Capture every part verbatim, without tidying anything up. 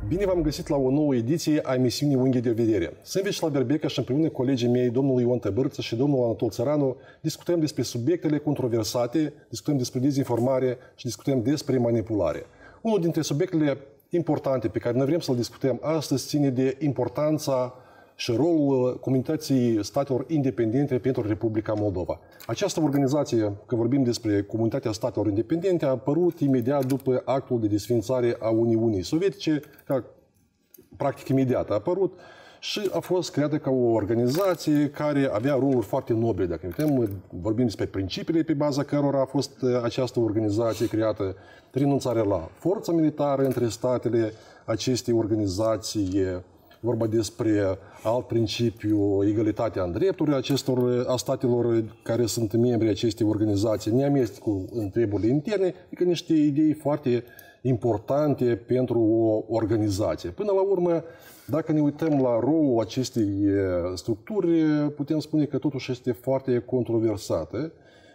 Bine v-am găsit la o nouă ediție a emisiunii Unghi de Vedere. Sunt Vecislav Berbeca și împreună colegii mei, domnul Ion Tăbărță și domnul Anatol Țăranu, discutăm despre subiectele controversate, discutăm despre dezinformare și discutăm despre manipulare. Unul dintre subiectele importante pe care noi vrem să-l discutăm astăzi ține de importanța și rolul Comunității Statelor Independente pentru Republica Moldova. Această organizație, că vorbim despre Comunitatea Statelor Independente, a apărut imediat după actul de desființare a Uniunii Sovietice, ca, practic imediat a apărut, și a fost creată ca o organizație care avea roluri foarte nobile. Dacă ne uităm, vorbim despre principiile pe baza cărora a fost această organizație creată, renunțarea la forța militară între statele acestei organizații, vorba despre alt principiu, egalitatea în drepturile acestor, a statelor care sunt membri acestei organizații, neamestecul în treburile interne, adică niște idei foarte importante pentru o organizație. Până la urmă, dacă ne uităm la rolul acestei structuri, putem spune că totuși este foarte controversată.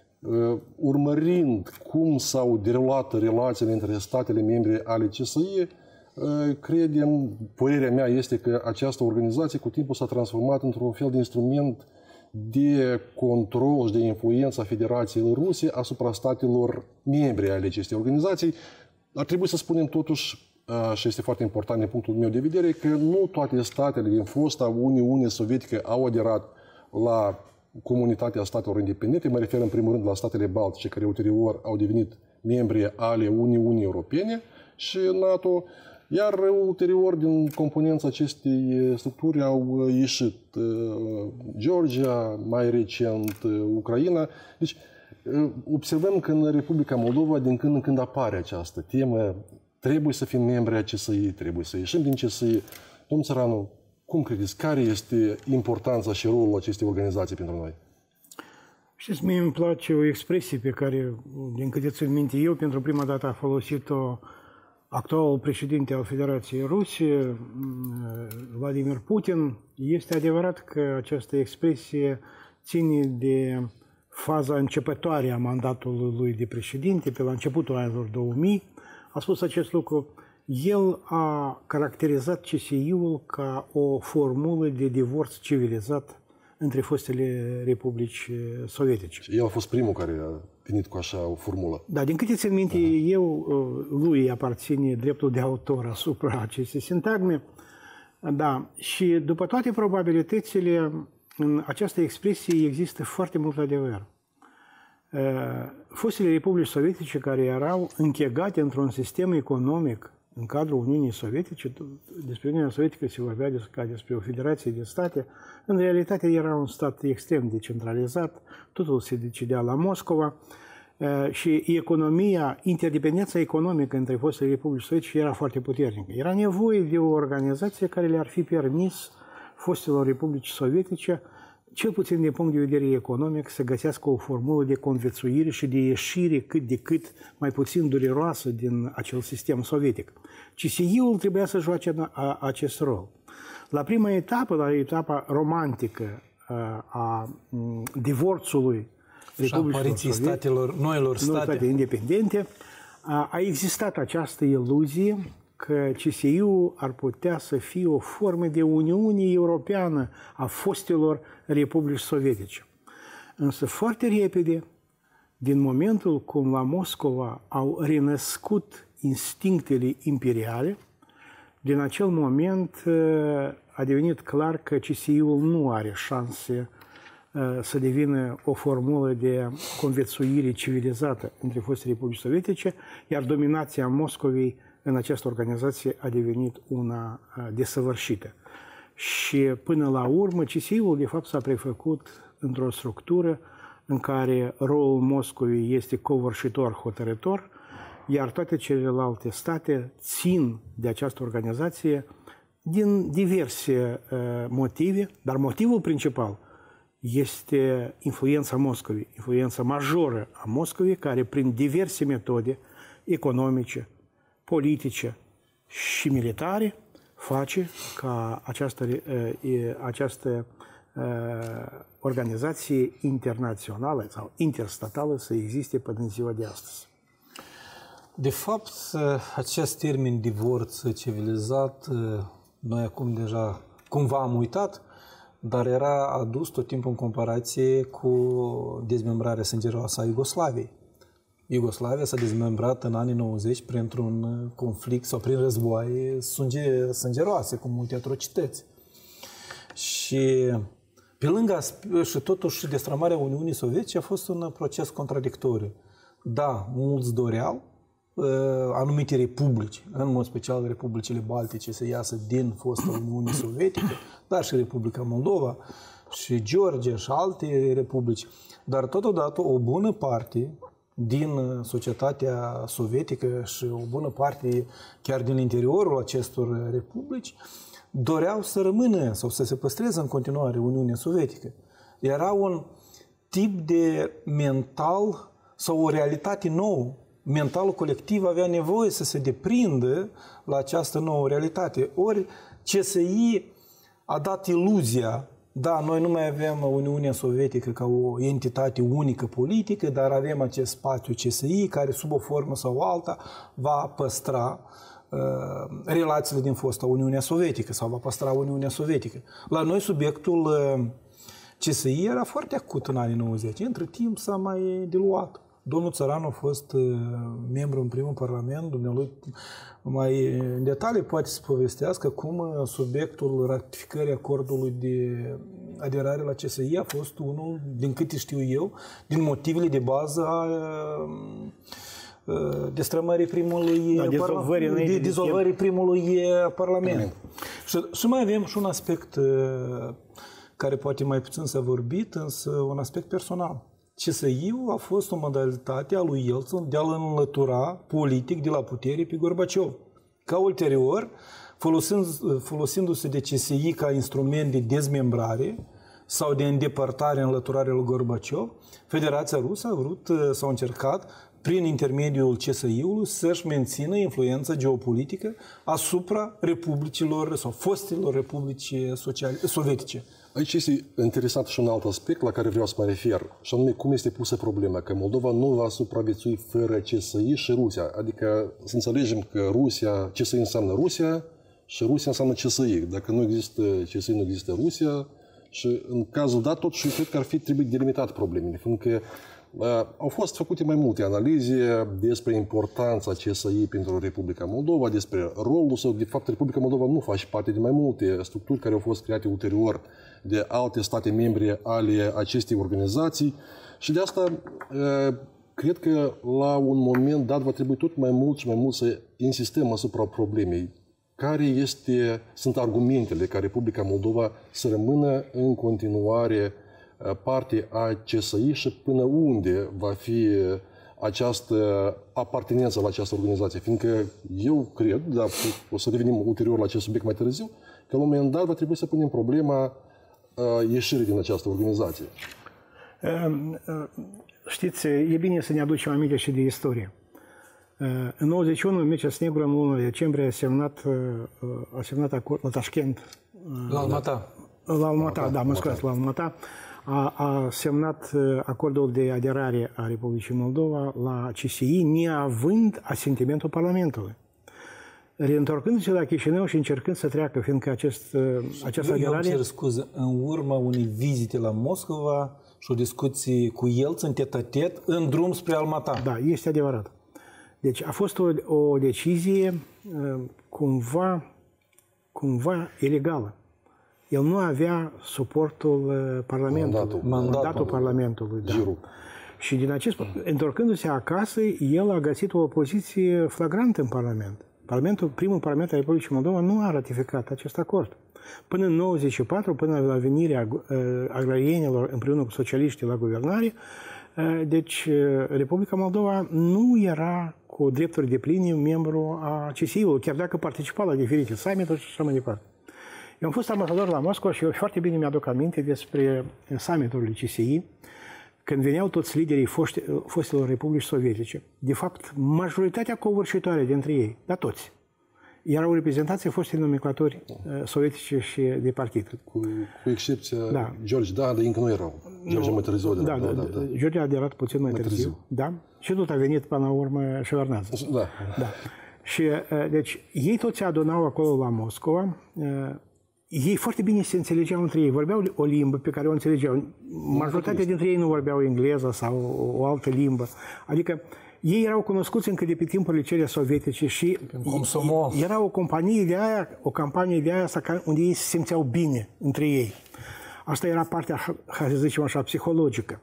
Urmărind cum s-au derulat relațiile între statele membre ale C S I, credem, părerea mea este că această organizație cu timpul s-a transformat într-un fel de instrument de control și de influență a Federației Ruse asupra statelor membre ale acestei organizații. Ar trebui să spunem totuși, și este foarte important din punctul meu de vedere, că nu toate statele din fosta Uniune Sovietică au aderat la Comunitatea Statelor Independente. Mă refer în primul rând la statele baltice, care ulterior au devenit membri ale Uniunii Europene și NATO. Iar ulterior, din componența acestei structuri au ieșit Georgia, mai recent Ucraina. Deci observăm că în Republica Moldova din când în când apare această temă. Trebuie să fim membri ai C S I, trebuie să ieșim din C S I. Domnul Țăranu, cum credeți? Care este importanța și rolul acestei organizații pentru noi? Știți, mie îmi place o expresie pe care, din câte țin minte eu, pentru prima dată a folosit-o actualul președinte al Federației Ruse, Vladimir Putin. Este adevărat că această expresie ține de faza începătoare a mandatului lui de președinte, pe la începutul anilor două mii. A spus acest lucru. El a caracterizat C S I-ul ca o formulă de divorț civilizat între fostele republici sovietice. El a fost primul care a venit cu așa o formulă. Da, din câte țin minte, uh-huh. eu, lui aparține dreptul de autor asupra acestei sintagme. Da, și după toate probabilitățile, în această expresie există foarte mult adevăr. Fostele republici sovietice care erau închegate într-un sistem economic în cadrul Uniunii Sovietice, despre Uniunea Sovietică se vorbea ca despre o federație de state, în realitate era un stat extrem de centralizat, totul se decidea la Moscova și economia, interdependența economică între fostele republici sovietice era foarte puternică. Era nevoie de o organizație care le-ar fi permis fostelor republici sovietice, cel puțin din punct de vedere economic, să găsească o formulă de conviețuire și de ieșire cât de cât mai puțin dureroasă din acel sistem sovietic. C S I-ul trebuia să joace acest rol. La prima etapă, la etapa romantică a divorțului republicilor statelor, noilor state. state independente, a existat această iluzie că C S I-ul ar putea să fie o formă de Uniune Europeană a fostelor republici sovietice. Însă foarte repede, din momentul cum la Moscova au renăscut instinctele imperiale, din acel moment a devenit clar că C S I-ul nu are șanse să devină o formulă de conviețuire civilizată între fostele republici sovietice, iar dominația Moscovei în această organizație a devenit una desăvârșită. Și până la urmă, C S I-ul de fapt s-a prefăcut într-o structură în care rolul Moscovei este covârșitor, hotărător, iar toate celelalte state țin de această organizație din diverse uh, motive, dar motivul principal este influența Moscovei, influența majoră a Moscovei, care prin diverse metode economice, politice și militare face ca această, această organizație internațională sau interstatală să existe până în ziua de astăzi. De fapt, acest termen divorț civilizat, noi acum deja cumva am uitat, dar era adus tot timpul în comparație cu dezmembrarea sângeroasă a Iugoslaviei. Iugoslavia s-a dezmembrat în anii nouăzeci printr-un conflict sau prin războaie sânge, sângeroase, cu multe atrocități. Și pe lângă, și totuși destrămarea Uniunii Sovietice a fost un proces contradictoriu. Da, mulți doreau uh, anumite republici, în mod special republicile baltice, să iasă din fosta Uniunii Sovietice, dar și Republica Moldova, și Georgia și alte republici. Dar totodată o bună parte din societatea sovietică și o bună parte chiar din interiorul acestor republici doreau să rămână sau să se păstreze în continuare Uniunea Sovietică. Era un tip de mental sau o realitate nouă. Mentalul colectiv avea nevoie să se deprindă la această nouă realitate. Ori C S I a dat iluzia, da, noi nu mai avem Uniunea Sovietică ca o entitate unică politică, dar avem acest spațiu C S I care sub o formă sau alta va păstra uh, relațiile din fosta Uniunea Sovietică sau va păstra Uniunea Sovietică. La noi subiectul uh, C S I era foarte acut în anii nouăzeci. Între timp s-a mai diluat. Domnul Țăranu a fost uh, membru în primul parlament, dumnealui mai în detalii poate să povestească cum uh, subiectul ratificării acordului de aderare la C S I a fost unul, din câte știu eu, din motivele de bază a uh, destrămării primului da, dizolvării, de, dizolvării primului parlament. Și, și mai avem și un aspect uh, care poate mai puțin s-a vorbit, însă un aspect personal. C S I-ul a fost o modalitate a lui Yeltsin de a-l înlătura politic de la putere pe Gorbaciov. Ca ulterior, folosind, folosindu-se de C S I ca instrument de dezmembrare sau de îndepărtare, înlăturare lui Gorbaciov, Federația Rusă a vrut sau a încercat, prin intermediul C S I-ului, să-și mențină influența geopolitică asupra republicilor sau fostelor republici sociale, sovietice. Aici este interesant și un alt aspect la care vreau să mă refer, și anume cum este pusă problema, că Moldova nu va supraviețui fără C S I și Rusia. Adică să înțelegem că Rusia, C S I înseamnă Rusia și Rusia înseamnă C S I. Dacă nu există C S I, nu există Rusia și în cazul dat, totuși, cred că ar fi trebuit delimitat problemele, fiindcă uh, au fost făcute mai multe analize despre importanța C S I pentru Republica Moldova, despre rolul său. De fapt, Republica Moldova nu face parte din mai multe structuri care au fost create ulterior de alte state membre ale acestei organizații și de asta cred că la un moment dat va trebui tot mai mult și mai mult să insistăm asupra problemei. Care este, sunt argumentele ca Republica Moldova să rămână în continuare parte a C S I și până unde va fi această apartenență la această organizație. Fiindcă eu cred, dar o să revenim ulterior la acest subiect mai târziu, că la un moment dat va trebui să punem problema ieșirii din această organizație. Știți, e bine să ne aducem aminte și de istorie. În nouăzeci și unu, Mircea Snegur, în luna decembrie, a semnat, a semnat acord la Tashkent. La Almata. La Almata, da, mă scuzați, la Almata. A, a semnat acordul de aderare a Republicii Moldova la C S I, neavând asentimentul Parlamentului. Reîntorcându-se la Chișinău și încercând să treacă, fiindcă acest, această aderare... Eu îmi cer scuze, în urma unei vizite la Moscova și o discuție cu Yeltsin, tet-a-tet, în drum spre Almata. Da, este adevărat. Deci a fost o, o decizie cumva, cumva ilegală. El nu avea suportul Parlamentului, mandatul, mandatul, mandatul Parlamentului. Da. Și din acest, întorcându-se acasă, el a găsit o opoziție flagrantă în Parlament. Parlamentul, primul Parlament al Republicii Moldova nu a ratificat acest acord. Până în nouăzeci și patru, până la venirea agrarienilor împreună cu socialiștii la guvernare, deci Republica Moldova nu era cu drepturi depline membru a C S I-ului, chiar dacă participa la diferite summit-uri și așa mai departe. Eu am fost ambasador la Moscova și eu foarte bine mi-aduc aminte despre summiturile C S I, când veneau toți liderii fostelor republici sovietice. De fapt, majoritatea covârșitoare dintre ei, dar toți, erau reprezentații foste nomenclaturi uh, sovietice și de partid. Cu, cu excepția da. George, da, dar încă nu erau. George mai târziu. Da, da, da, da, da. George a aderat puțin mai, mai târziu, târziu. Da? Și tot a venit până la urmă Șevardnadze. Da. Da. Și, uh, deci, ei toți se adunau acolo la Moscova. Uh, ei foarte bine se înțelegeau între ei. Vorbeau o limbă pe care o înțelegeau. Majoritatea dintre ei nu vorbeau engleză sau o, o altă limbă. Adică, ei erau cunoscuți încă de pe timpurile cele sovietice și era o companie de aia, o campanie de aia unde ei se simțeau bine între ei. Asta era partea, hai să zicem așa, psihologică.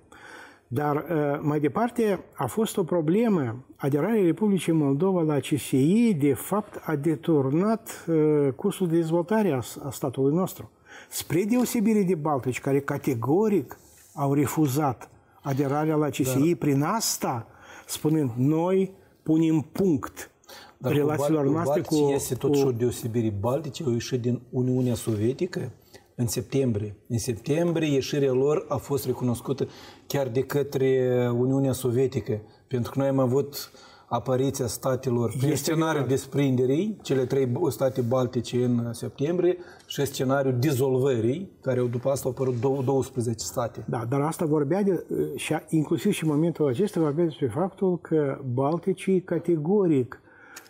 Dar mai departe a fost o problemă. Aderarea Republicii Moldova la C S I, de fapt, a deturnat cursul de dezvoltare a statului nostru. Spre deosebire de baltici, care categoric au refuzat aderarea la C S I, da. Prin asta spunând, noi punem punct Dar relațiilor cu noastre cu... Dar este totuși o deosebire. Baltice au ieșit din Uniunea Sovietică în septembrie. În septembrie ieșirea lor a fost recunoscută chiar de către Uniunea Sovietică. Pentru că noi am avut apariția statelor prin scenariul desprinderii, cele trei state baltice în septembrie, și scenariul dizolvării, care după asta au apărut douăsprezece state. Da, dar asta vorbea de, și inclusiv și în momentul acesta vorbea despre faptul că balticii categoric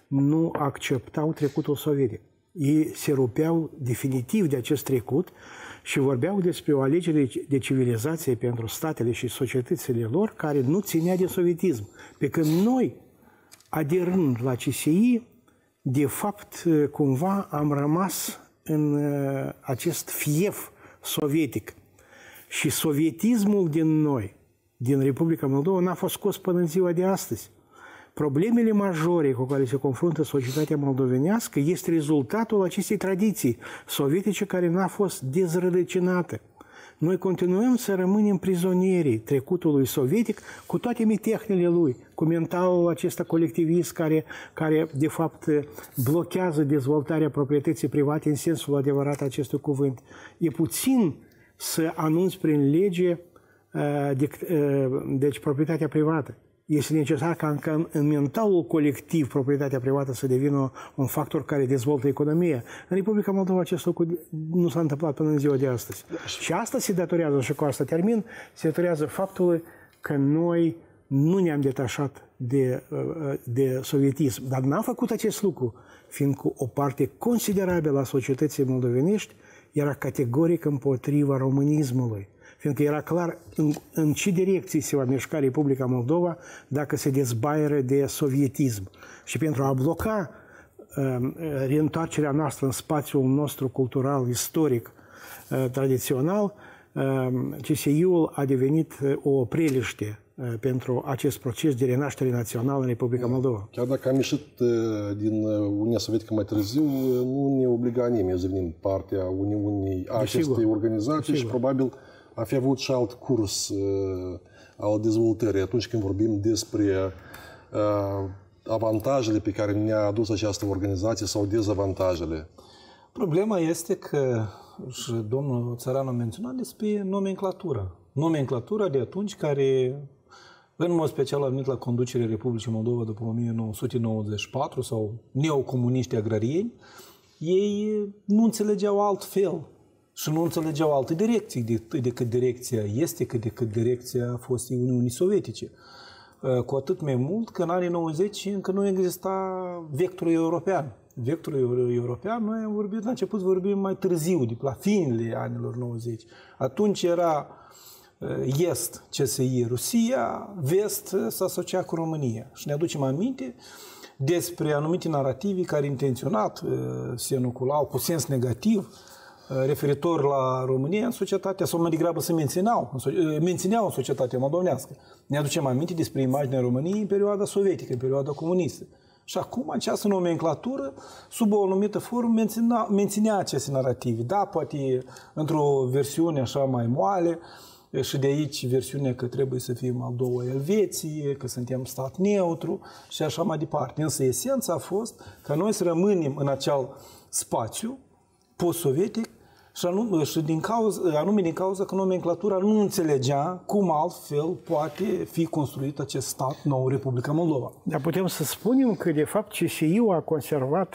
nu acceptau trecutul sovietic. Ei se rupeau definitiv de acest trecut și vorbeau despre o alegere de civilizație pentru statele și societățile lor care nu ținea de sovietism. Pe când noi, aderând la C S I, de fapt, cumva am rămas în acest fief sovietic. Și sovietismul din noi, din Republica Moldova, n-a fost scos până în ziua de astăzi. Problemele majore cu care se confruntă societatea moldovenească este rezultatul acestei tradiții sovietice care n-a fost dezrădăcinată. Noi continuăm să rămânem prizonierii trecutului sovietic cu toate mitehnele lui, cu mentalul acesta colectivist care, care de fapt blochează dezvoltarea proprietății private în sensul adevărat acestui cuvânt. E puțin să anunți prin lege deci proprietatea privată. Este necesar ca în, în mentalul colectiv proprietatea privată să devină un factor care dezvoltă economia. În Republica Moldova acest lucru nu s-a întâmplat până în ziua de astăzi. Și asta se datorează, și cu asta termin, se datorează faptului că noi nu ne-am detașat de, de sovietism. Dar n-am făcut acest lucru, fiindcă o parte considerabilă a societății moldovenești era categoric împotriva românismului. Fiindcă era clar în, în ce direcții se va mișca Republica Moldova dacă se dezbaieră de sovietism. Și pentru a bloca uh, reîntoarcerea noastră în spațiul nostru cultural, istoric, uh, tradițional, uh, C S I-ul a devenit uh, o preliște uh, pentru acest proces de renaștere națională în Republica Moldova. Chiar dacă am ieșit uh, din Uniunea Sovietică mai târziu, uh, nu ne obliga nimeni să devenim partea Uniunii acestei organizații și probabil a fi avut și alt curs uh, al dezvoltării atunci când vorbim despre uh, avantajele pe care ne-a adus această organizație sau dezavantajele. Problema este că, și domnul Țăran a menționat despre nomenclatura. Nomenclatura de atunci care, în mod special, a venit la conducerea Republicii Moldova după o mie nouă sute nouăzeci și patru sau neocomuniști agrarieni, ei nu înțelegeau altfel. Și nu înțelegeau alte direcții decât direcția este, cât decât direcția fostei Uniunii Sovietice. Cu atât mai mult că în anii nouăzeci încă nu exista vectorul european. Vectorul european, noi am vorbit, la început vorbim mai târziu, de la finele anilor nouăzeci. Atunci era est C S I Rusia, vest s-a asociat cu România. Și ne aducem aminte despre anumite narrative care intenționat se inoculau cu sens negativ referitor la România în societatea, sau mai degrabă să mențineau, mențineau în societatea moldovenească. Ne aducem aminte despre imaginea României în perioada sovietică, în perioada comunistă. Și acum această nomenclatură, sub o anumită formă, menținea, menținea aceste narrative. Da, poate într-o versiune așa mai moale, și de aici versiunea că trebuie să fim al doua Elveție, că suntem stat neutru și așa mai departe. Însă esența a fost ca noi să rămânem în acel spațiu post-sovietic și, anume, și din cauza, anume din cauza că nomenclatura nu înțelegea cum altfel poate fi construit acest stat nou, Republica Moldova. Dar putem să spunem că, de fapt, C S I-ul a conservat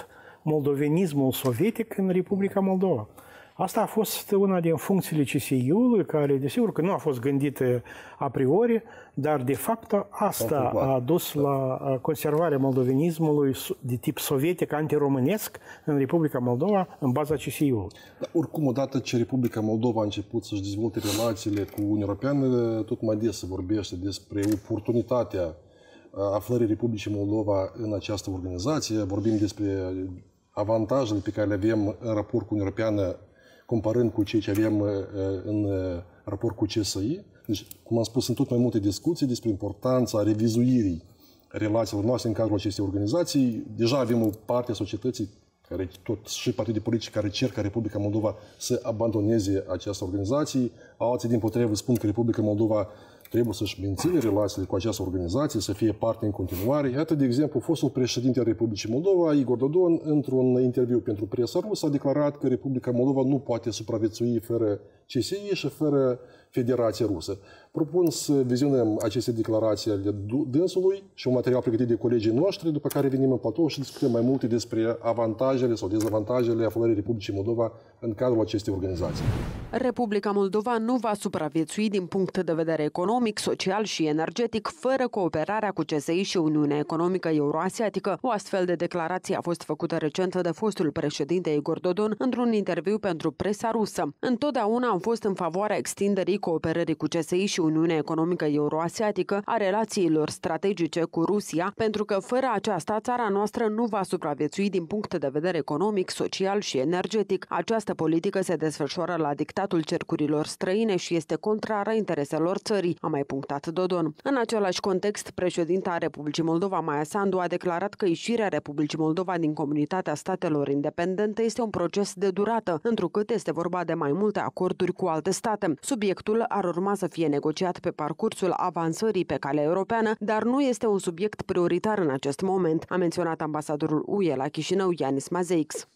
moldovenismul sovietic în Republica Moldova. Asta a fost una din funcțiile C S I-ului, care, desigur, că nu a fost gândită a priori, dar, de fapt, asta a dus la conservarea moldovenismului de tip sovietic, antiromânesc, în Republica Moldova, în baza C S I-ului. Dar, oricum, odată ce Republica Moldova a început să-și dezvolte relațiile cu Uniunea Europeană, tot mai des se vorbește despre oportunitatea aflării Republicii Moldova în această organizație. Vorbim despre avantajele pe care le avem în raport cu Uniunea Europeană, comparând cu ceea ce avem în raport cu C S I. Deci, cum am spus, sunt tot mai multe discuții despre importanța revizuirii relațiilor noastre în cadrul acestei organizații. Deja avem o parte a societății, care, tot și partide politice, care cer ca Republica Moldova să abandoneze această organizație. Alții, din potrivă, spun că Republica Moldova trebuie să-și mențină relațiile cu această organizație, să fie parte în continuare. Iată, de exemplu, fostul președinte al Republicii Moldova, Igor Dodon, într-un interviu pentru presa rusă, a declarat că Republica Moldova nu poate supraviețui fără C S I și fără Federația Rusă. Propun să vizionăm aceste declarații ale dânsului și un material pregătit de colegii noștri, după care venim în platou și discutăm mai multe despre avantajele sau dezavantajele aflării Republicii Moldova în cadrul acestei organizații. Republica Moldova nu va supraviețui din punct de vedere economic, social și energetic fără cooperarea cu C S I și Uniunea Economică Euroasiatică. O astfel de declarație a fost făcută recent de fostul președinte Igor Dodon într-un interviu pentru presa rusă. Întotdeauna am fost în favoarea extinderii cooperării cu C S I și Uniunea Economică Euroasiatică a relațiilor strategice cu Rusia, pentru că fără aceasta țara noastră nu va supraviețui din punct de vedere economic, social și energetic. Această politică se desfășoară la dictatul cercurilor străine și este contrară intereselor țării, a mai punctat Dodon. În același context, președinta Republicii Moldova, Maia Sandu, a declarat că ieșirea Republicii Moldova din comunitatea statelor independente este un proces de durată, întrucât este vorba de mai multe acorduri cu alte state. Subiectul ar urma să fie negociat pe parcursul avansării pe calea europeană, dar nu este un subiect prioritar în acest moment, a menționat ambasadorul U E la Chișinău, Yanis Mazeix.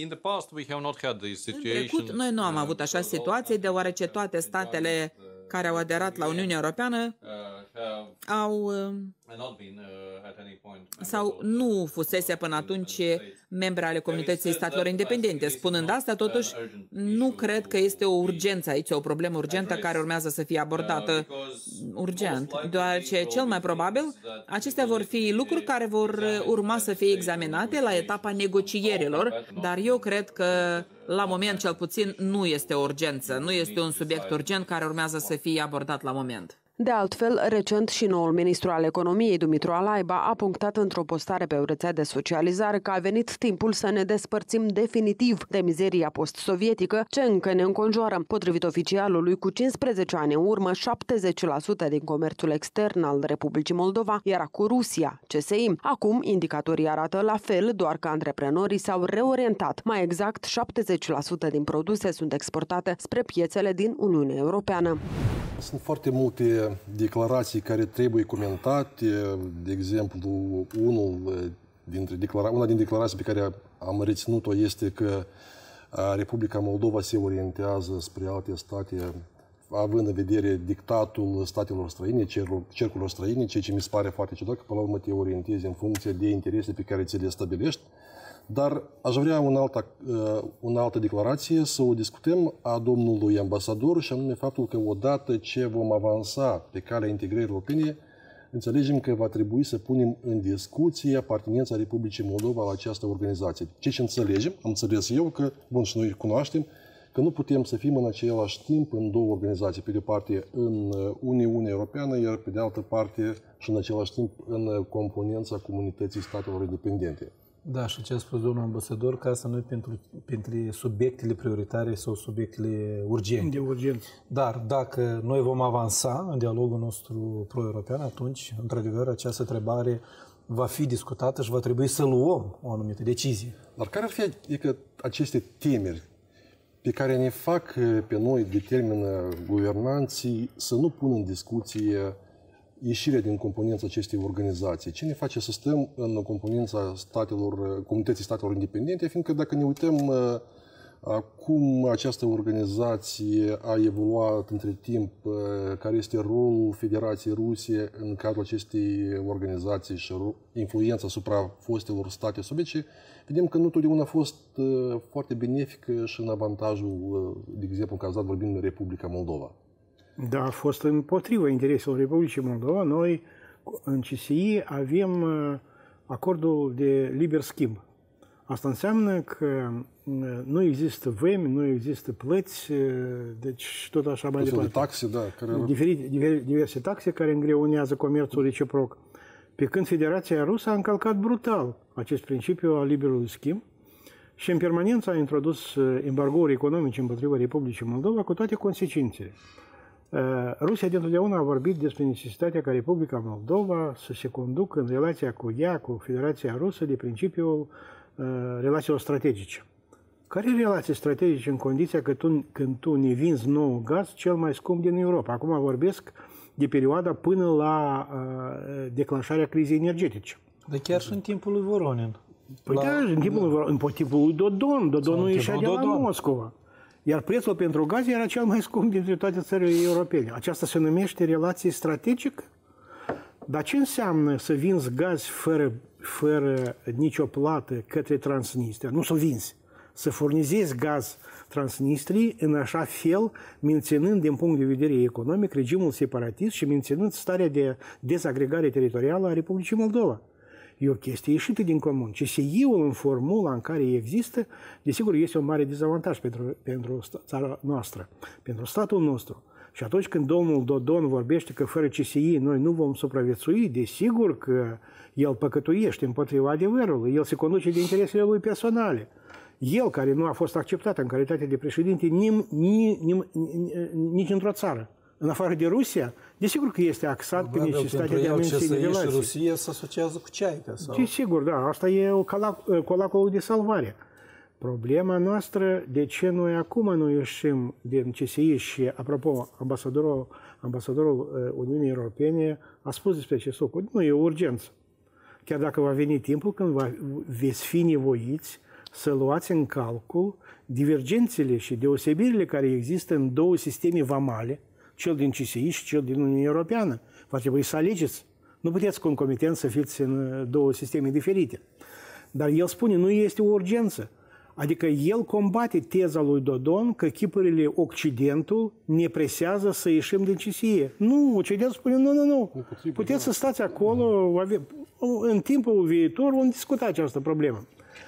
În trecut, noi nu am avut așa situații, deoarece toate statele care au aderat la Uniunea Europeană au sau nu fusese până atunci membre ale Comunității Statelor Independente. Spunând asta, totuși, nu cred că este o urgență aici, o problemă urgentă care urmează să fie abordată urgent, deoarece cel mai probabil acestea vor fi lucruri care vor urma să fie examinate la etapa negocierilor, dar eu cred că la moment cel puțin nu este o urgență, nu este un subiect urgent care urmează să fie abordat la moment. De altfel, recent și noul ministru al economiei, Dumitru Alaiba, a punctat într-o postare pe o rețea de socializare că a venit timpul să ne despărțim definitiv de mizeria post-sovietică ce încă ne înconjoară. Potrivit oficialului, cu cincisprezece ani în urmă, șaptezeci la sută din comerțul extern al Republicii Moldova era cu Rusia, C S I. Acum, indicatorii arată la fel, doar că antreprenorii s-au reorientat. Mai exact, șaptezeci la sută din produse sunt exportate spre piețele din Uniunea Europeană. Sunt foarte multe declarații care trebuie comentate. De exemplu, unul dintre declara- una din declarații pe care am reținut-o este că Republica Moldova se orientează spre alte state, având în vedere dictatul statelor străine, cercurilor străine, ceea ce mi se pare foarte ciudat, că până la urmă te orientezi în funcție de interese pe care ți le stabilești. Dar aș vrea o altă, o altă declarație să o discutăm a domnului ambasador, și anume faptul că odată ce vom avansa pe calea integrării europene, înțelegem că va trebui să punem în discuție apartenența Republicii Moldova la această organizație. Ce ce înțelegem, am înțeles eu că, bun, și noi cunoaștem, că nu putem să fim în același timp în două organizații, pe de o parte în Uniunea Europeană, iar pe de altă parte și în același timp în componența comunității statelor independente. Da, și ce a spus domnul ambasador, că asta nu e pentru, pentru subiectele prioritare sau subiectele urgente. De urgență. Dar dacă noi vom avansa în dialogul nostru pro-european, atunci, într-adevăr, această întrebare va fi discutată și va trebui să luăm o anumită decizie. Dar care ar fi adică, aceste temeri pe care ne fac pe noi, determină guvernanții, să nu pună în discuție ieșirea din componența acestei organizații? Ce ne face să stăm în componența statelor, comunității statelor independente? Fiindcă dacă ne uităm Cum această organizație a evoluat între timp, care este rolul Federației Ruse în cadrul acestei organizații și influența asupra fostelor state sovietice, vedem că nu totdeauna a fost foarte benefică și în avantajul, de exemplu, în cazat vorbim Republica Moldova. Da, a fost împotriva intereselor Republicii Moldova. Noi, în C S I, avem acordul de liber schimb. Asta înseamnă că nu există vemi, nu există plăți, deci tot așa mai departe. De taxe, da, care... Diferite, diverse taxe care îngreunează comerțul reciproc. Pe când Federația Rusă a încălcat brutal acest principiu al liberului schimb și în permanență a introdus embargouri economice împotriva Republicii Moldova cu toate consecințele. Rusia de întotdeauna a vorbit despre necesitatea ca Republica Moldova să se conducă în relația cu ea, cu Federația Rusă, de principiul relațiilor strategice. Care relații strategice în condiția că tu, când tu ne vinzi nou gaz cel mai scump din Europa? Acum vorbesc de perioada până la uh, declanșarea crizei energetice. Dar chiar și în timpul lui Voronin. Păi la... da, în timpul, lui Voronin, în timpul lui Dodon. Dodonul ieșea de la Dodon. Moscova. Iar prețul pentru gaz era cel mai scump dintre toate țările europene. Aceasta se numește relație strategică? Dar ce înseamnă să vinzi gaz fără, fără nicio plată către Transnistria? Nu să vinzi. Să furnizezi gaz Transnistriei în așa fel, menținând din punct de vedere economic regimul separatist și menținând starea de dezagregare teritorială a Republicii Moldova. E o chestie ieșită din comun. C S I-ul în formula în care există, desigur, este un mare dezavantaj pentru, pentru țara noastră, pentru statul nostru. Și atunci când domnul Dodon vorbește că fără C S I noi nu vom supraviețui, desigur că el păcătuiește împotriva adevărului, el se conduce de interesele lui personale. El, care nu a fost acceptat în calitate de președinte nim, nim, nim, nici într-o țară, în afară de Rusia, desigur că este axat pe necesitatea de a menține relații. Și Rusia se asociază cu ceaică. Sau... Desigur, da, asta e o colacolul de salvare. Problema noastră, de ce noi acum nu ieșim din C S I și, apropo, ambasadorul, ambasadorul Uniunii Europene a spus despre acest lucru, nu e o urgență. Chiar dacă va veni timpul când va, veți fi nevoiți să luați în calcul divergențele și deosebirile care există în două sisteme vamale, cel din C S I și cel din Uniunea Europeană. Va trebui să alegeți. Nu puteți concomitent să fiți în două sisteme diferite. Dar el spune, nu este o urgență. Adică el combate teza lui Dodon că chipurile Occidentul ne presează să ieșim din C S I. Nu, Occidentul spune, nu, nu, nu. Puteți să stați acolo, în timpul viitor vom discuta această problemă.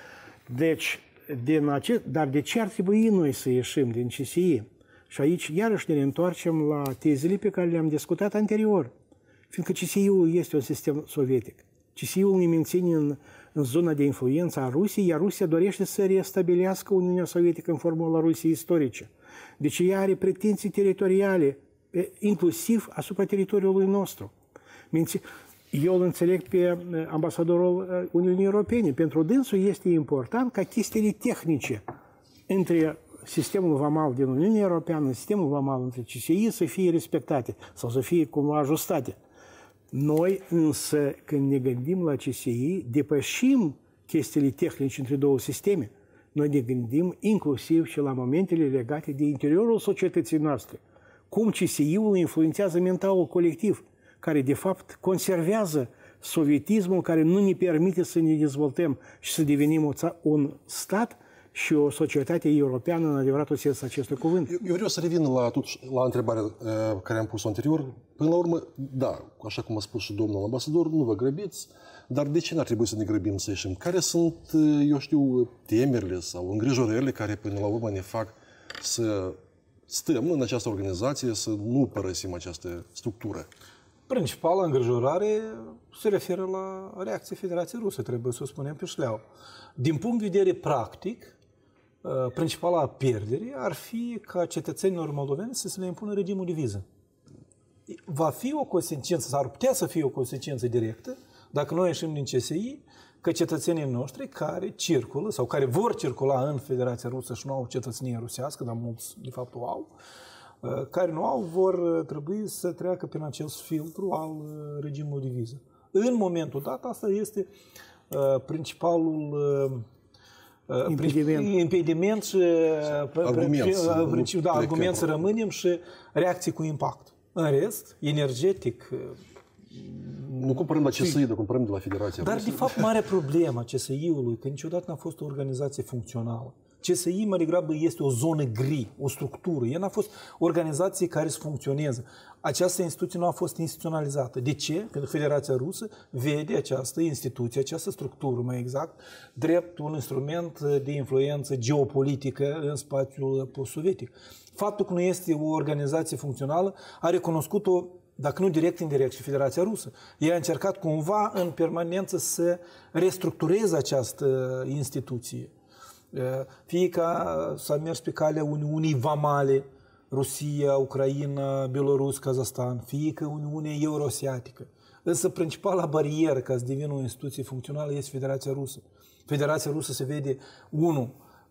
Deci, din acest, dar de ce ar trebui noi să ieșim din C S I? Și aici, iarăși, ne întoarcem la tezele pe care le-am discutat anterior. Fiindcă C S I-ul este un sistem sovietic. C S I-ul ne menține în, în zona de influență a Rusiei, iar Rusia dorește să restabilească Uniunea Sovietică în formula Rusiei istorice. Deci ea are pretenții teritoriale, inclusiv asupra teritoriului nostru. Menține... Eu îl înțeleg pe ambasadorul Uniunii Europene. Pentru dânsul este important ca chestiile tehnice între sistemul vamal din Uniunea Europeană, sistemul vamal între C S I să fie respectate sau să fie cumva ajustate. Noi însă, când ne gândim la C S I, depășim chestiile tehnice între două sisteme. Noi ne gândim inclusiv și la momentele legate de interiorul societății noastre. Cum C S I-ul influențează mentalul colectiv, care de fapt conservează sovietismul, care nu ne permite să ne dezvoltăm și să devenim un stat și o societate europeană în adevăratul sens acestui cuvânt. Eu, eu vreau să revin la, la întrebarea uh, care am pus-o anterior. Până la urmă, da, așa cum a spus și domnul ambasador, nu vă grăbiți, dar de ce n-ar trebui să ne grăbim să ieșim? Care sunt, eu știu, temerile sau îngrijorările care până la urmă ne fac să stăm în această organizație, să nu părăsim această structură? Principala îngrijorare se referă la reacția Federației Ruse, trebuie să o spunem pe șleau. Din punct de vedere practic, principala pierdere ar fi ca cetățenilor moldoveni să se le impună regimul de viză. Va fi o consecință, sau ar putea să fie o consecință directă, dacă noi ieșim din C S I, că cetățenii noștri care circulă sau care vor circula în Federația Rusă și nu au cetățenie rusească, dar mulți de fapt o au, care nu au, vor trebui să treacă prin acest filtru al regimului de viză. În momentul dat, asta este uh, principalul, uh, Impediment. impediment și argument, și, da, argument să rămânem și reacții cu impact. În rest, energetic... Nu cumpărăm de la C S I, dar cumpărăm de la Federația Dar, Rusă. de fapt, marea problemă a C S I-ului, că niciodată n-a fost o organizație funcțională. C S I, mai degrabă, este o zonă gri, o structură. Ea n-a fost o organizație care să funcționeze. Această instituție nu a fost instituționalizată. De ce? Pentru că Federația Rusă vede această instituție, această structură, mai exact, drept un instrument de influență geopolitică în spațiul post-sovietic. Faptul că nu este o organizație funcțională a recunoscut-o, dacă nu direct, indirect, și Federația Rusă. Ea a încercat cumva în permanență să restructureze această instituție. Fie că s-a mers pe calea Uniunii Vamale, Rusia, Ucraina, Belarus, Kazahstan, fie că Uniunea Eurasiatică. Însă principala barieră ca să devină o instituție funcțională este Federația Rusă. Federația Rusă se vede, unu,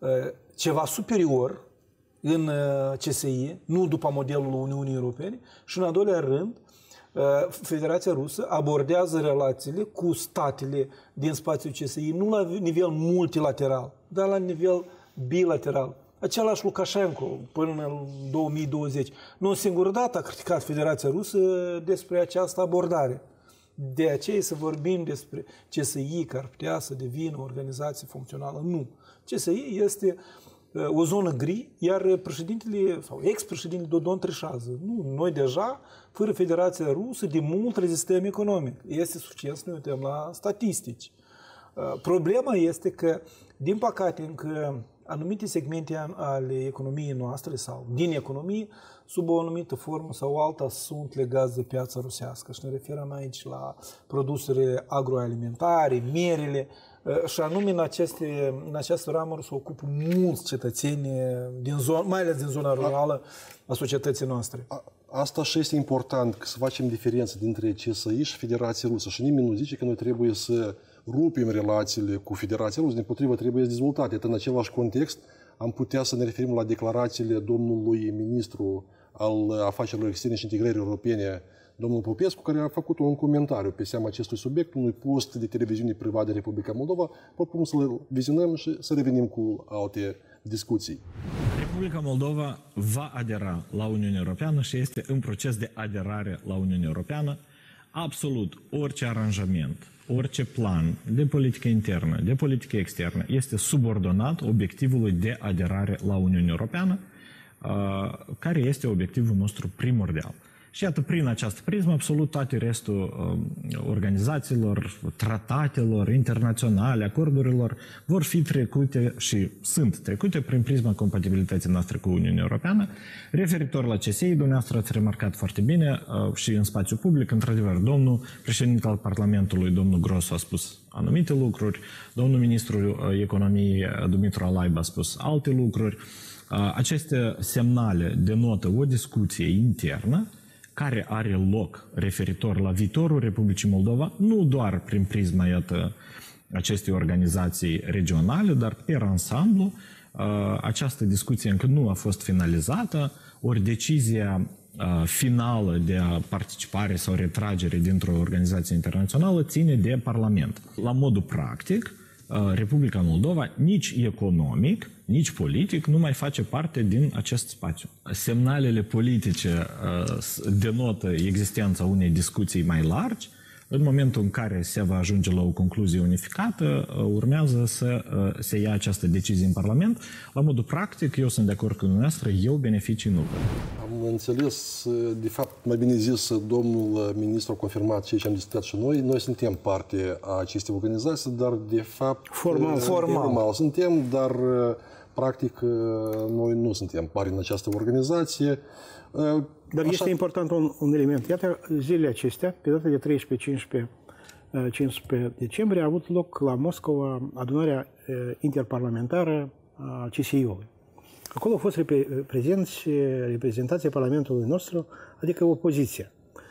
ceva superior în C S I, nu după modelul Uniunii Europene, și în al doilea rând, Federația Rusă abordează relațiile cu statele din spațiul C S I nu la nivel multilateral, dar la nivel bilateral. Același Lukashenko, până în două mii douăzeci, nu o singură dată a criticat Federația Rusă despre această abordare. De aceea să vorbim despre C S I, care ar putea să devină o organizație funcțională. Nu. C S I este o zonă gri, iar președintele sau ex-președintele Dodon trișează. Nu, noi deja, fără Federația Rusă, de mult rezistăm economic. Este suficient să ne uităm la statistici. Problema este că, din păcate, încă anumite segmente ale economiei noastre sau din economie, sub o anumită formă sau alta, sunt legați de piața rusească. Și ne referăm aici la produsele agroalimentare, mierele, și anume în, aceste, în această ramură se ocupă mulți cetățeni, din zona, mai ales din zona rurală a societății noastre. Asta și este important, să facem diferență dintre C S I și Federația Rusă. Și nimeni nu zice că noi trebuie să rupem relațiile cu Federația Rusă, dimpotrivă trebuie dezvoltate. În același context am putea să ne referim la declarațiile domnului ministru al afacerilor externe și integrării europene, domnul Popescu, care a făcut un comentariu pe seama acestui subiect, unui post de televiziune privat din Republica Moldova. Propun să-l vizionăm și să revenim cu alte discuții. Republica Moldova va adera la Uniunea Europeană și este în proces de aderare la Uniunea Europeană. Absolut orice aranjament, orice plan de politică internă, de politică externă este subordonat obiectivului de aderare la Uniunea Europeană, care este obiectivul nostru primordial. Și iată, prin această prismă, absolut toate restul organizațiilor, tratatelor internaționale, acordurilor, vor fi trecute și sunt trecute prin prisma compatibilității noastre cu Uniunea Europeană. Referitor la C S I, dumneavoastră ați remarcat foarte bine și în spațiu public, într-adevăr, domnul președinte al Parlamentului, domnul Grosu, a spus anumite lucruri, domnul ministru economiei, Dumitru Alaiba, a spus alte lucruri. Aceste semnale denotă o discuție internă care are loc referitor la viitorul Republicii Moldova, nu doar prin prisma, iată, acestei organizații regionale, dar pe ansamblu. Această discuție încă nu a fost finalizată, ori decizia finală de a participare sau retragere dintr-o organizație internațională ține de Parlament. La modul practic, Republica Moldova nici economic, nici politic nu mai face parte din acest spațiu. Semnalele politice denotă existența unei discuții mai largi. În momentul în care se va ajunge la o concluzie unificată, urmează să se ia această decizie în Parlament. La modul practic, eu sunt de acord cu dumneavoastră, eu beneficii nu văd. Am înțeles, de fapt, mai bine zis, domnul ministru a confirmat ceea ce am discutat și noi. Noi suntem parte a acestei organizații, dar de fapt... Formal. Formal. Formal suntem, dar practic noi nu suntem parte în această organizație. Dar așa... este important un, un element. Iată, zilele acestea, pe data de treisprezece cincisprezece decembrie, a avut loc la Moscova adunarea interparlamentară a C S I-ului. Acolo au fost prezenți reprezentația Parlamentului nostru, adică opoziția.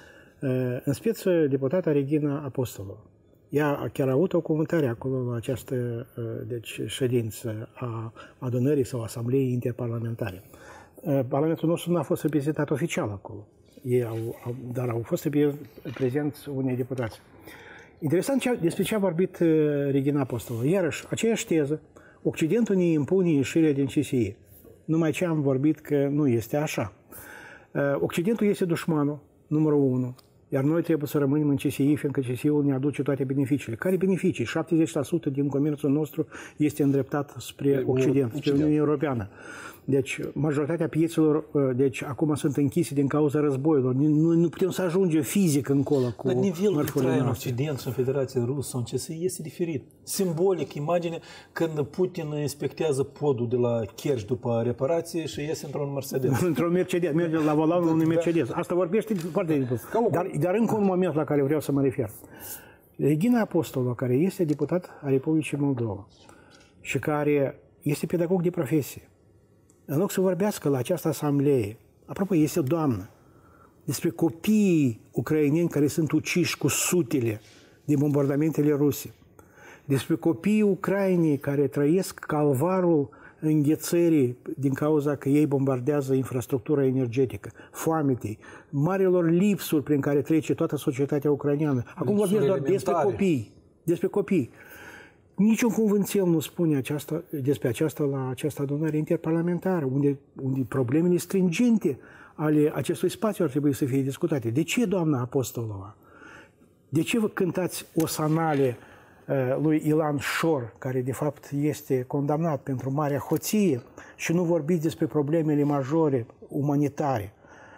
În speță, deputata Regina Apostolov. Ea chiar a avut o comentare acolo la această deci, ședință a adunării sau asambleei interparlamentare. Parlamentul nostru nu a fost reprezentat oficial acolo, ei au, au, dar au fost prezenți unei deputați. Interesant ce, despre ce a vorbit Regina Apostolov. Iarăși, aceeași teză, Occidentul ne impune ieșirea din C S I. Numai ce am vorbit că nu este așa. Occidentul este dușmanul, numărul unu. Iar noi trebuie să rămânem în C S I, fiindcă C S I-ul ne aduce toate beneficiile. Care beneficii? șaptezeci la sută din comerțul nostru este îndreptat spre Occident, spre Uniunea Europeană. Deci, majoritatea piețelor, deci, acum sunt închise din cauza războiilor. Nu, nu putem să ajungem fizic încolo cu Dar nivelul de trai în noastre. Occident și în Federația Rusă, în C S I, este diferit. Simbolic, imagine când Putin inspectează podul de la Kerch după reparație și iese într-un Mercedes. Într-un Mercedes, merge la volanul unui Mercedes. Asta vorbește foarte simplu. Dar, dar încă un moment la care vreau să mă refer. Regina Apostolova, care este deputat a Republicii Moldova și care este pedagog de profesie, în loc să vorbească la această asamblee, apropo, este o doamnă, despre copiii ucraineni care sunt uciși cu sutele de bombardamentele ruse, despre copiii ucrainei care trăiesc calvarul înghețării din cauza că ei bombardează infrastructura energetică, foametei, marilor lipsuri prin care trece toată societatea ucraineană. Acum vorbesc doar despre copii, despre copii. Niciun cuvânțel nu spune aceasta, despre aceasta la această adunare interparlamentară, unde, unde problemele stringente ale acestui spațiu ar trebui să fie discutate. De ce, doamna Apostolova? De ce vă cântați osanale uh, lui Ilan Șor, care de fapt este condamnat pentru marea hoție, și nu vorbiți despre problemele majore umanitare?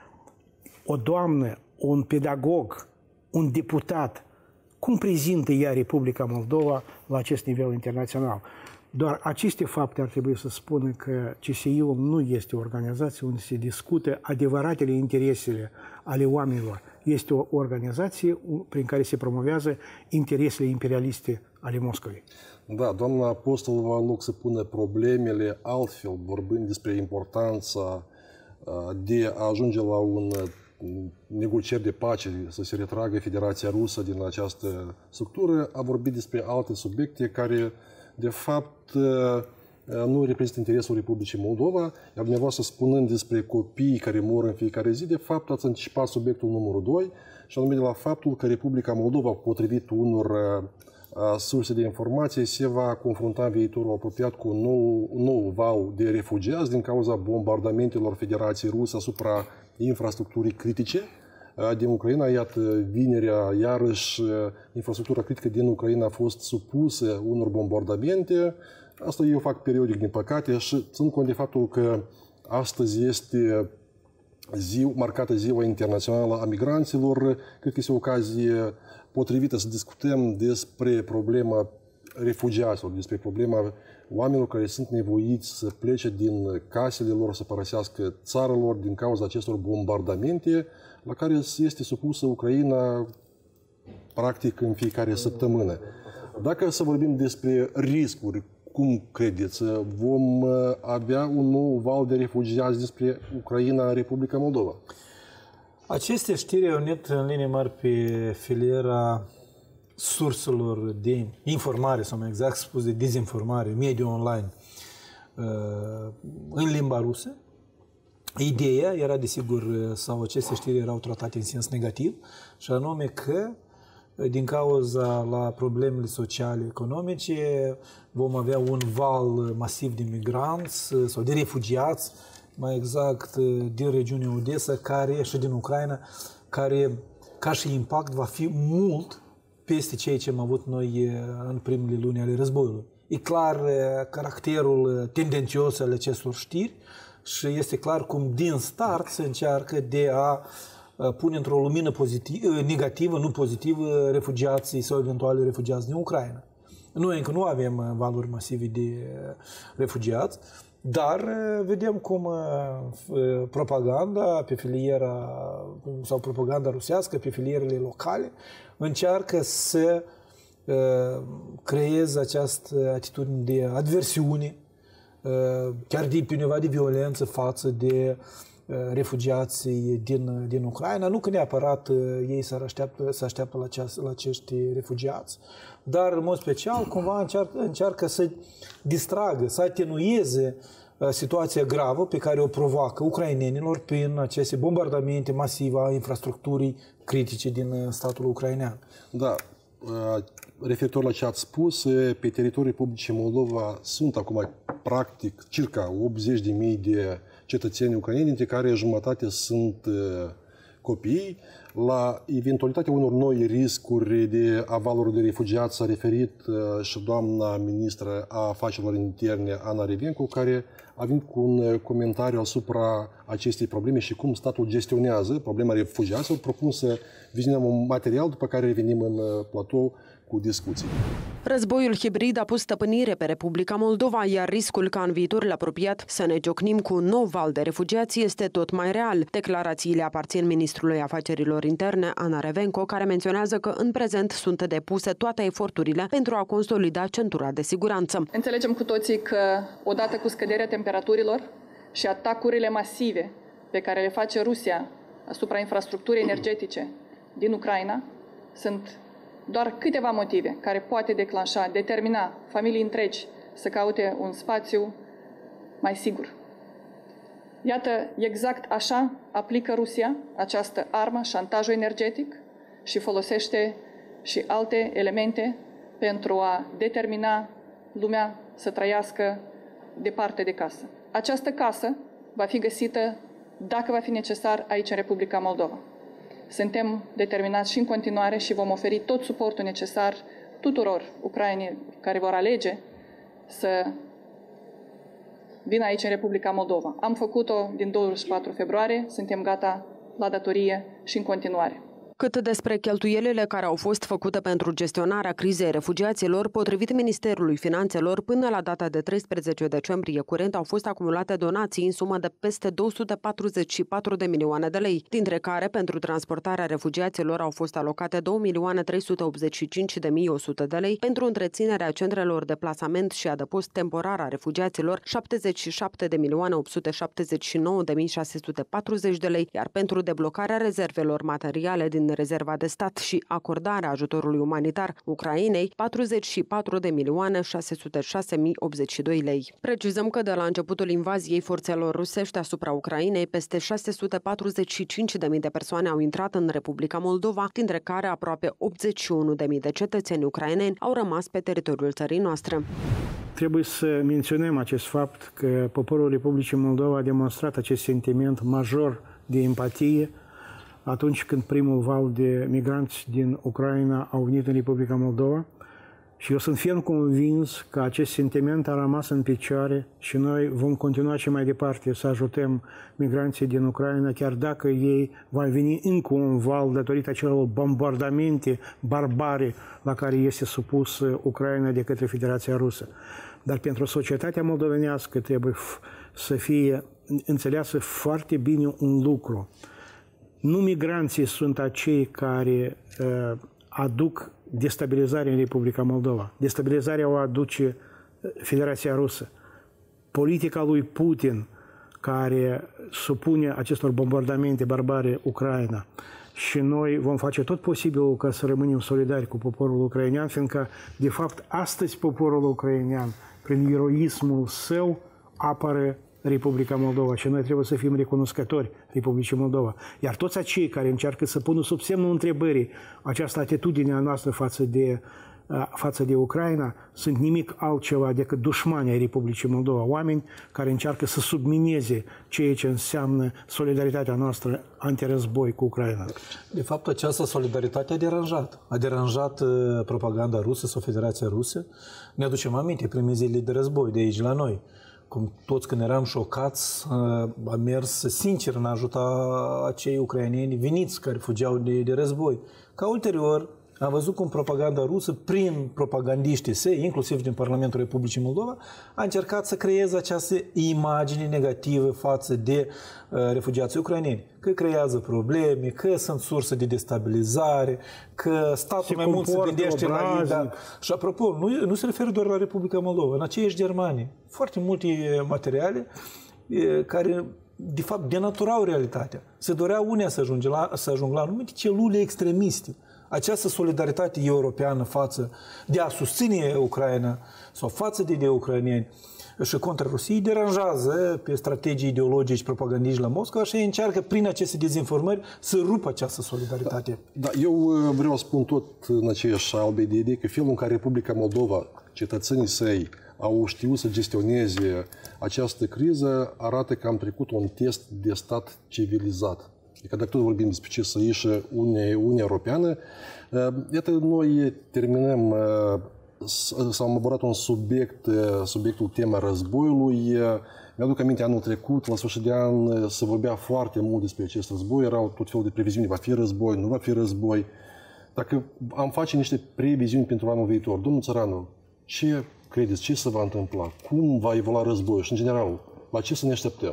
O doamnă, un pedagog, un deputat, cum prezintă ea Republica Moldova la acest nivel internațional? Doar aceste fapte ar trebui să spună că C S I-ul nu este o organizație unde se discută adevăratele interesele ale oamenilor. Este o organizație prin care se promovează interesele imperialiste ale Moscovei. Da, doamna Apostolova, în loc să pună problemele altfel, vorbind despre importanța de a ajunge la un negocieri de pace, să se retragă Federația Rusă din această structură, a vorbit despre alte subiecte care, de fapt, nu reprezintă interesul Republicii Moldova, iar dumneavoastră, spunând despre copiii care mor în fiecare zi, de fapt ați anticipat subiectul numărul doi, și anume de la faptul că Republica Moldova, potrivit unor surse de informație, se va confrunta în viitorul apropiat cu un nou, un nou val de refugiați din cauza bombardamentelor Federației Ruse asupra infrastructurii critice din Ucraina. Iată, vinerea, iarăși, infrastructura critică din Ucraina a fost supusă unor bombardamente. Asta eu fac periodic, din păcate, și țin cont de faptul că astăzi este zi, marcată Ziua Internațională a Migranților. Cred că este o ocazie potrivită să discutăm despre problema refugiaților, despre problema oamenilor care sunt nevoiți să plece din casele lor, să părăsească țara lor din cauza acestor bombardamente la care este supusă Ucraina practic în fiecare săptămână. Dacă să vorbim despre riscuri, cum credeți? Vom avea un nou val de refugiați despre Ucraina, Republica Moldova? Aceste știri au venit în linie mari pe filiera surselor de informare, sau mai exact spus de dezinformare, mediul online, în limba rusă. Ideea era, desigur, sau aceste știri erau tratate în sens negativ, și anume că, din cauza la problemele sociale, economice, vom avea un val masiv de migranți sau de refugiați, mai exact din regiunea Odessa, care, și din Ucraina, care, ca și impact, va fi mult peste ceea ce am avut noi în primele luni ale războiului. E clar caracterul tendențios al acestor știri și este clar cum din start se încearcă de a pune într-o lumină pozitiv, negativă, nu pozitivă, refugiații sau eventuale refugiați din Ucraina. Noi încă nu avem valori masive de refugiați, dar vedem cum propaganda pe filiera sau propaganda rusească pe filierele locale încearcă să creeze această atitudine de adversiune, chiar de pe undeva de violență față de refugiații din, din Ucraina. Nu că neapărat ei să așteaptă, să așteaptă la, aceast, la acești refugiați, dar în mod special cumva încearcă, încearcă să distragă, să atenueze situația gravă pe care o provoacă ucrainenilor prin aceste bombardamente masive a infrastructurii critice din statul ucrainean. Da, referitor la ce ați spus, pe teritoriul Republicii Moldova sunt acum practic circa optzeci de mii de cetățeni ucraineni, dintre care jumătate sunt copii. La eventualitatea unor noi riscuri de avaluri de refugiați s-a referit și doamna ministră a afacerilor interne, Ana Revenco, care a venit cu un comentariu asupra acestei probleme și cum statul gestionează problema refugiaților. Propun să vizionăm un material, după care revenim în platou cu discuții. Războiul hibrid a pus stăpânire pe Republica Moldova, iar riscul ca în viitorul apropiat să ne ciocnim cu un nou val de refugiați este tot mai real. Declarațiile aparțin ministrului afacerilor interne, Ana Revenco, care menționează că în prezent sunt depuse toate eforturile pentru a consolida centura de siguranță. Înțelegem cu toții că odată cu scăderea temperaturilor și atacurile masive pe care le face Rusia asupra infrastructurii energetice din Ucraina, sunt doar câteva motive care poate declanșa, determina familii întregi să caute un spațiu mai sigur. Iată, exact așa aplică Rusia această armă, șantajul energetic, și folosește și alte elemente pentru a determina lumea să trăiască departe de casă. Această casă va fi găsită, dacă va fi necesar, aici în Republica Moldova. Suntem determinați și în continuare și vom oferi tot suportul necesar tuturor ucrainenii care vor alege să vină aici în Republica Moldova. Am făcut-o din douăzeci și patru februarie, suntem gata la datorie și în continuare. Cât despre cheltuielile care au fost făcute pentru gestionarea crizei refugiaților, potrivit Ministerului Finanțelor, până la data de treisprezece decembrie curent au fost acumulate donații în sumă de peste două sute patruzeci și patru de milioane de lei, dintre care pentru transportarea refugiaților au fost alocate două milioane trei sute optzeci și cinci de mii o sută de lei, pentru întreținerea centrelor de plasament și adăpost temporar a refugiaților șaptezeci și șapte de milioane opt sute șaptezeci și nouă de mii șase sute patruzeci de lei, iar pentru deblocarea rezervelor materiale din rezerva de stat și acordarea ajutorului umanitar Ucrainei, patruzeci și patru de milioane șase sute șase mii optzeci și doi lei. Precizăm că de la începutul invaziei forțelor rusești asupra Ucrainei, peste șase sute patruzeci și cinci de mii de persoane au intrat în Republica Moldova, dintre care aproape optzeci și unu de mii de cetățeni ucraineni au rămas pe teritoriul țării noastre. Trebuie să menționăm acest fapt că poporul Republicii Moldova a demonstrat acest sentiment major de empatie atunci când primul val de migranți din Ucraina au venit în Republica Moldova, și eu sunt ferm convins că acest sentiment a rămas în picioare și noi vom continua și mai departe să ajutăm migranții din Ucraina, chiar dacă ei va veni încă un val datorită acelor bombardamente barbare la care este supus Ucraina de către Federația Rusă. Dar pentru societatea moldovenească trebuie să fie înțeleasă foarte bine un lucru. Nu migranții sunt acei care uh, aduc destabilizarea în Republica Moldova. Destabilizarea o aduce Federația Rusă. Politica lui Putin, care supune acestor bombardamente barbare Ucraina. Și noi vom face tot posibilul ca să rămânem solidari cu poporul ucrainean, fiindcă, de fapt, astăzi poporul ucrainean, prin eroismul său, apără Republica Moldova și noi trebuie să fim recunoscători Republicii Moldova. Iar toți acei care încearcă să pună sub semnul întrebării această atitudine a noastră față de, față de Ucraina sunt nimic altceva decât dușmani ai Republicii Moldova, oameni care încearcă să submineze ceea ce înseamnă solidaritatea noastră antirăzboi cu Ucraina. De fapt, această solidaritate a deranjat. A deranjat propaganda rusă sau Federația Rusă. Ne aducem aminte primele zile de război de aici la noi. Cum toți când eram șocați, a mers sincer în a ajuta acei ucraineni veniți care fugeau de, de război. Ca ulterior, am văzut cum propaganda rusă, prin propagandiștii săi, inclusiv din Parlamentul Republicii Moldova, a încercat să creeze această imagine negativă față de uh, refugiații ucraineni. Că creează probleme, că sunt sursă de destabilizare, că statul se mai mult se gândește la ei. Da. Și apropo, nu, nu se referă doar la Republica Moldova, în aceeași Germanie. Foarte multe materiale e, care, de fapt, denaturau realitatea. Se doreau unii să ajungă la, să ajungă la anumite celule extremiste această solidaritate europeană față de a susține Ucraina sau față de, de ucraineni și contra Rusiei deranjează pe strategii ideologici propagandiști la Moscova și încearcă prin aceste dezinformări să rupă această solidaritate. Da, da, eu vreau să spun tot în aceeași albă de idee că felul în care Republica Moldova, cetățenii săi, au știut să gestioneze această criză arată că am trecut un test de stat civilizat. Adică dacă tot vorbim despre ce să ieșe Uniunea Europeană, iată, noi terminăm, s-am abordat un subiect, subiectul tema războiului. Mi-aduc aminte, anul trecut, la sfârșit de an, se vorbea foarte mult despre acest război, erau tot felul de previziuni, va fi război, nu va fi război. Dacă am face niște previziuni pentru anul viitor, domnul Țăranu, ce credeți, ce se va întâmpla? Cum va evolua războiul și, în general, la ce să ne așteptăm?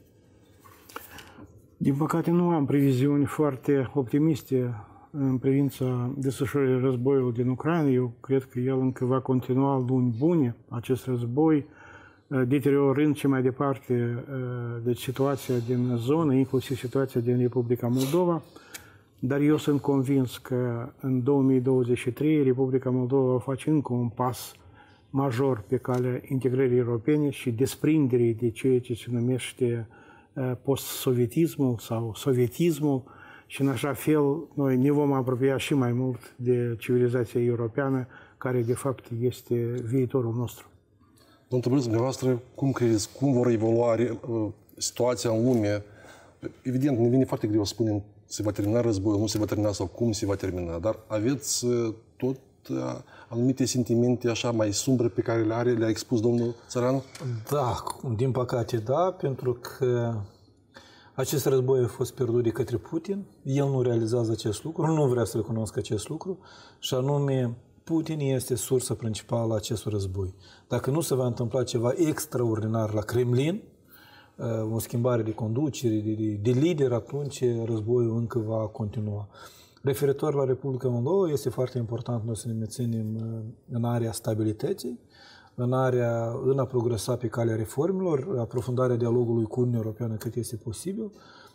Din păcate, nu am previziuni foarte optimiste în privința desfășurării războiului din Ucraina. Eu cred că el încă va continua luni bune, acest război, deteriorând și mai departe de situația din zonă, inclusiv situația din Republica Moldova. Dar eu sunt convins că în două mii douăzeci și trei Republica Moldova va face încă un pas major pe calea integrării europene și desprinderii de ceea ce se numește post-sovietismul sau sovietismul și în așa fel noi ne vom apropia și mai mult de civilizația europeană, care de fapt este viitorul nostru. Domnul Tăbărâț, dumneavoastră, cum credeți, cum vor evolua situația în lume? Evident, ne vine foarte greu să spunem se va termina războiul, nu se va termina sau cum se va termina, dar aveți tot anumite sentimente așa mai sumbre pe care le are, le-a expus domnul Țăranu? Da, din păcate da, pentru că acest război a fost pierdut de către Putin, el nu realizează acest lucru, nu vrea să recunoască acest lucru și anume Putin este sursa principală a acestui război. Dacă nu se va întâmpla ceva extraordinar la Kremlin, o schimbare de conducere, de, de, de lider, atunci războiul încă va continua. Referitor la Republica Moldova, este foarte important noi să ne menținem în area stabilității, în, area, în a progresa pe calea reformelor, aprofundarea dialogului cu Uniunea Europeană cât este posibil.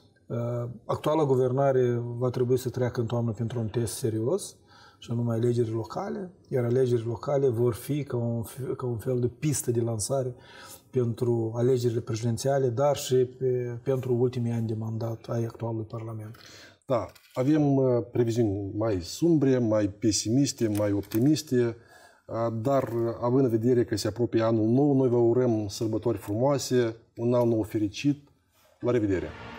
Actuala guvernare va trebui să treacă în toamnă pentru un test serios, și anume alegeri locale, iar alegerile locale vor fi ca un, ca un fel de pistă de lansare pentru alegerile prezidențiale, dar și pe, pentru ultimii ani de mandat ai actualului Parlament. Da, avem previziuni mai sumbre, mai pesimiste, mai optimiste, dar având în vedere că se apropie anul nou, noi vă urăm sărbători frumoase, un an nou fericit. La revedere!